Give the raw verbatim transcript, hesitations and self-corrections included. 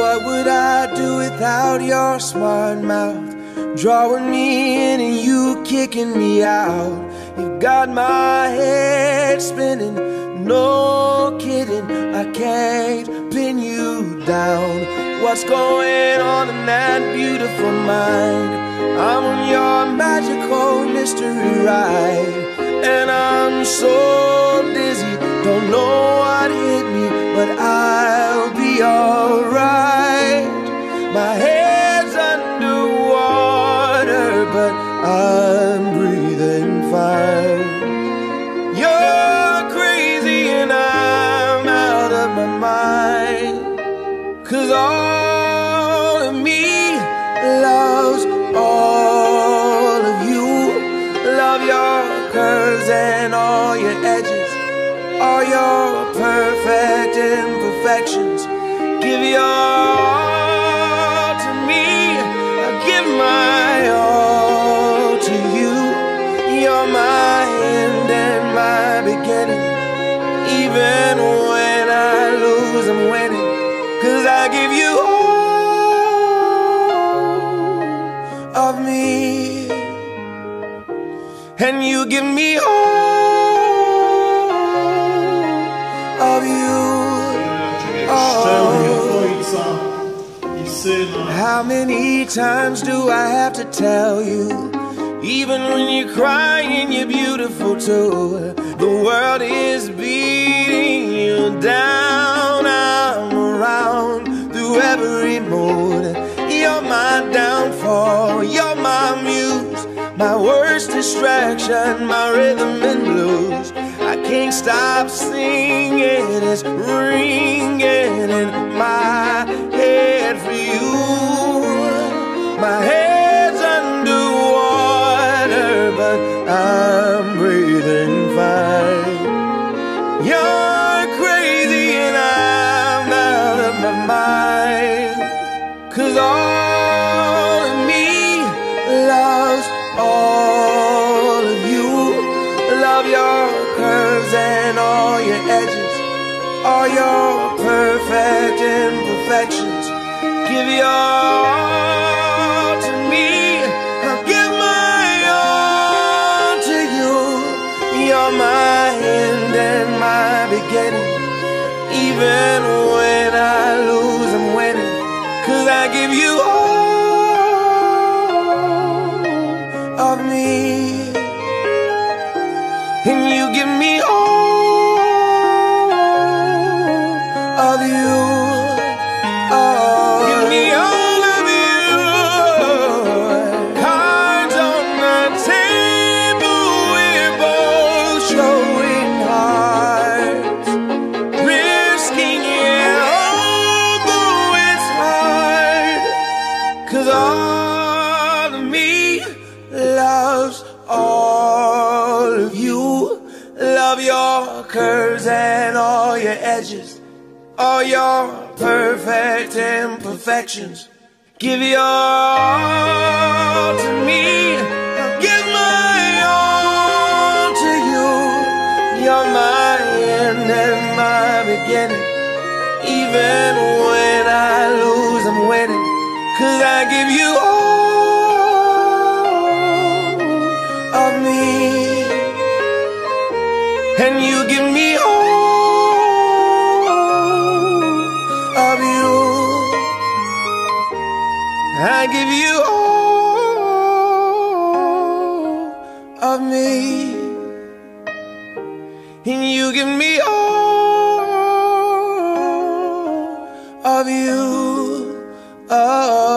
What would I do without your smart mouth, drawing me in and you kicking me out? You've got my head spinning, no kidding, I can't pin you down. What's going on in that beautiful mind? I'm on your magical mystery ride, and I'm so dizzy, don't know what hit me, but I'll be alright. My head's underwater, but I'm breathing fine. You're crazy and I'm out of my mind, 'cause all of me loves all of you. Love your curves and all your edges, all your perfect imperfections. Give your all to me, I give my all to you. You're my end and my beginning. Even when I lose, I'm winning, 'cause I give you all of me, and you give me all of you. How many times do I have to tell you? Even when you're crying, you're beautiful too. The world is beating you down. I'm around through every mood. You're my downfall, you're my muse, my worst distraction, my rhythm and blues. I can't stop singing, it's ringing in my head for you. My head's underwater, but I'm breathing fine. You're crazy and I'm out of my mind, 'cause all of me loves all of you. Love your curves and all your edges, all your perfect imperfections. Give your all to me, I'll give my all to you. You're my end and my beginning. Even when I lose, I'm winning, 'cause I give you all of me, and you give me all of you. Oh, give me all of you. Cards on the table, we're both showing hearts, risking it all, though it's hard, 'cause all of me loves all of you. Love your curves and all your edges, all your perfect imperfections. Give your all to me, I'll give my all to you. You're my end and my beginning. Even when I lose, I'm winning, 'cause I give you all of me, and you give me all of you. I give you all of me, and you give me all of you. Oh.